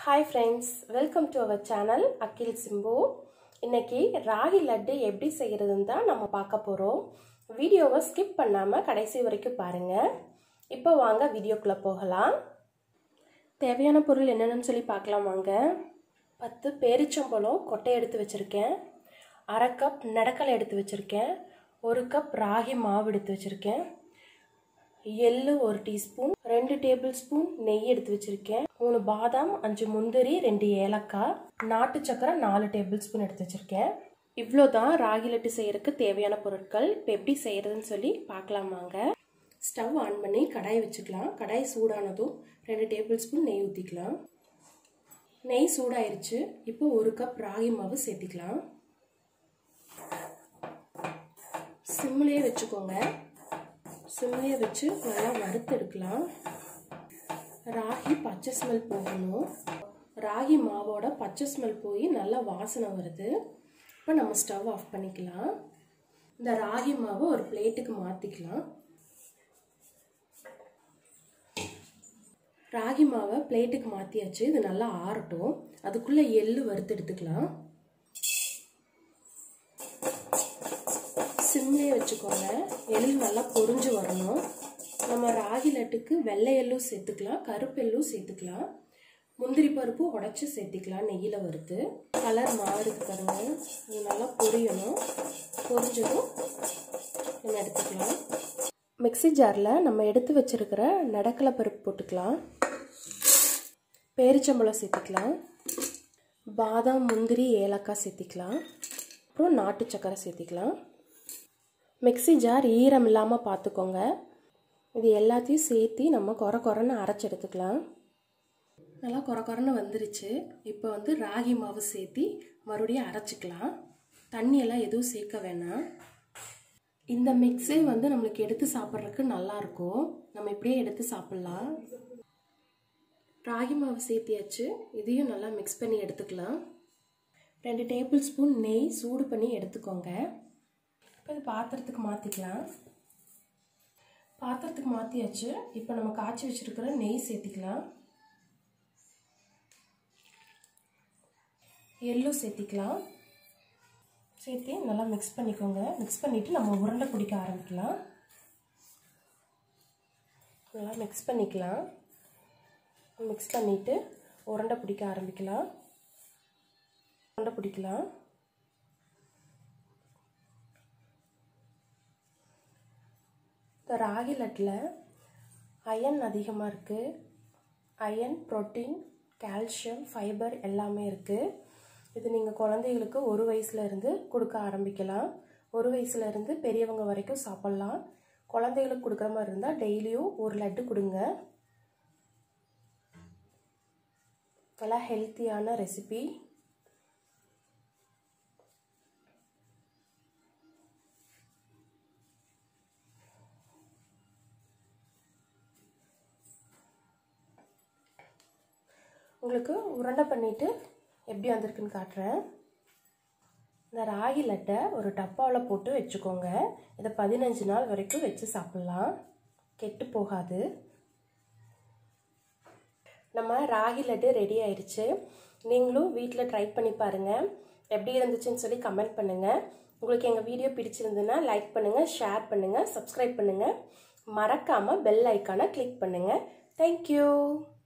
Hi friends, welcome to our channel Akil Simbu. இன்னைக்கு ராகி லட்டு எப்படி செய்யறதுன்னு தான் நம்ம பார்க்க போறோம். வீடியோவை ஸ்கிப் பண்ணாம கடைசி வரைக்கும் பாருங்க. இப்போ வாங்க வீடியோக்குள்ள போகலாம். தேவையான பொருள் என்னென்னு சொல்லி பார்க்கலாம் வாங்க. 10 பேரிச்சம்பழம் கொட்டை எடுத்து வச்சிருக்கேன். 1/2 கப் நடக்கலை எடுத்து வச்சிருக்கேன். 1 கப் ராகி மாவு எடுத்து வச்சிருக்கேன். எள்ளு 1 டீஸ்பூன், 2 டேபிள் ஸ்பூன் நெய் எடுத்து வச்சிருக்கேன். 3 பாதாம், 5 முந்திரி, 2 ஏலக்காய், நாட்டு சக்கரை 4 டேபிள் ஸ்பூன் எடுத்து வச்சிருக்கேன். இவ்வளோதான் ராகி லட்டு செய்யறதுக்கு தேவையான பொருட்கள். இப்போ எப்படி செய்யறதுன்னு சொல்லி பார்க்கலாம் வாங்க. ஸ்டவ் ஆன் பண்ணி கடாய் வச்சுக்கலாம். கடாய் சூடானதும் 2 டேபிள் ஸ்பூன் நெய் ஊற்றிக்கலாம். நெய் சூடாயிருச்சு. இப்போ 1 கப் ராகி மாவு சேர்த்திக்கலாம். சிம்லேயே வச்சுக்கோங்க. சிம்லேயே வச்சு நல்லா வறுத்து எடுக்கலாம். ராகி பச்சை ஸ்மெல் போகணும். ராகி மாவோட பச்சை ஸ்மெல் போய் நல்லா வாசனை வருது. இப்போ நம்ம ஸ்டவ் ஆஃப் பண்ணிக்கலாம். இந்த ராகி மாவை ஒரு பிளேட்டுக்கு மாற்றிக்கலாம். ராகி மாவை பிளேட்டுக்கு மாற்றியாச்சு. இது நல்லா ஆறட்டும். அதுக்குள்ளே எள்ளு வறுத்து எடுத்துக்கலாம். சிம்லேயே வச்சுக்கோங்க. எள்ளு நல்லா பொரிஞ்சு வரணும். நம்ம ராகி லட்டுக்கு வெள்ளை எள்ளும் சேர்த்துக்கலாம், கருப்பு எள்ளும் சேர்த்துக்கலாம். முந்திரி பருப்பு உடச்சி சேர்த்துக்கலாம். நெய்யில் வறுத்து கலர் மாறுது பாருங்க. இது நல்லா பொரியணும். பொரிஞ்சதும் நம்ம எடுத்துக்கலாம். மிக்ஸி ஜாரில் நம்ம எடுத்து வச்சிருக்கிற நடக்கலை பருப்பு போட்டுக்கலாம். பேரிச்சம்பழம் சேர்த்துக்கலாம். பாதாம், முந்திரி, ஏலக்காய் சேர்த்துக்கலாம். அப்புறம் நாட்டு சக்கரை சேர்த்துக்கலாம். மிக்ஸி ஜார் ஈரம் இல்லாமல் பார்த்துக்கோங்க. இது எல்லாத்தையும் சேர்த்து நம்ம கொரன்னு அரைச்சி எடுத்துக்கலாம். நல்லா கொரன்னு வந்துருச்சு. இப்போ ராகி மாவு சேர்த்து மறுபடியும் அரைச்சிக்கலாம். தண்ணியெல்லாம் எதுவும் சேர்க்க வேணாம். இந்த மிக்ஸே நம்மளுக்கு எடுத்து சாப்பிட்றதுக்கு நல்லாயிருக்கும். நம்ம இப்படியே எடுத்து சாப்பிட்லாம். ராகி மாவு சேர்த்தியாச்சு. இதையும் நல்லா மிக்ஸ் பண்ணி எடுத்துக்கலாம். 2 டேபிள் ஸ்பூன் நெய் சூடு பண்ணி எடுத்துக்கோங்க. இப்போ இது பாத்திரத்துக்கு மாற்றிக்கலாம். பாத்திரத்துக்கு மாற்றியாச்சு. இப்போ நம்ம காய்ச்சி வச்சுருக்கிற நெய் சேர்த்திக்கலாம். எள்ளும் சேர்த்திக்கலாம். சேர்த்து நல்லா மிக்ஸ் பண்ணிக்கோங்க. மிக்ஸ் பண்ணிவிட்டு நம்ம உருண்டை பிடிக்க ஆரம்பிக்கலாம். நல்லா மிக்ஸ் பண்ணிக்கலாம். மிக்ஸ் பண்ணிவிட்டு உருண்டை பிடிக்க ஆரம்பிக்கலாம். உருண்டை பிடிக்கலாம். இந்த ராகி லட்டில் அயன் அதிகமாக இருக்குது. அயன், புரோட்டீன், கால்சியம், ஃபைபர் எல்லாமே இருக்குது. இது நீங்கள் குழந்தைகளுக்கு 1 வயசுலேருந்து கொடுக்க ஆரம்பிக்கலாம். 1 வயசுலேருந்து பெரியவங்க வரைக்கும் சாப்பிட்லாம். குழந்தைகளுக்கு கொடுக்குற மாதிரி இருந்தால் டெய்லியும் 1 லட்டு கொடுங்க. நல்லா ஹெல்த்தியான ரெசிபி. உங்களுக்கு உருண்டை பண்ணிவிட்டு எப்படி வந்திருக்குன்னு காட்டுறேன். இந்த ராகி லட்டை ஒரு டப்பாவில் போட்டு வச்சுக்கோங்க. இதை 15 நாள் வரைக்கும் வச்சு சாப்பிட்லாம். கெட்டு போகாது. நம்ம ராகி லட்டு ரெடி ஆயிடுச்சு. நீங்களும் வீட்டில் ட்ரை பண்ணி பாருங்கள். எப்படி இருந்துச்சுன்னு சொல்லி கமெண்ட் பண்ணுங்கள். உங்களுக்கு எங்கள் வீடியோ பிடிச்சிருந்துன்னா லைக் பண்ணுங்கள், ஷேர் பண்ணுங்கள், சப்ஸ்கிரைப் பண்ணுங்கள். மறக்காமல் பெல் ஐக்கானை கிளிக் பண்ணுங்கள். தேங்க்யூ.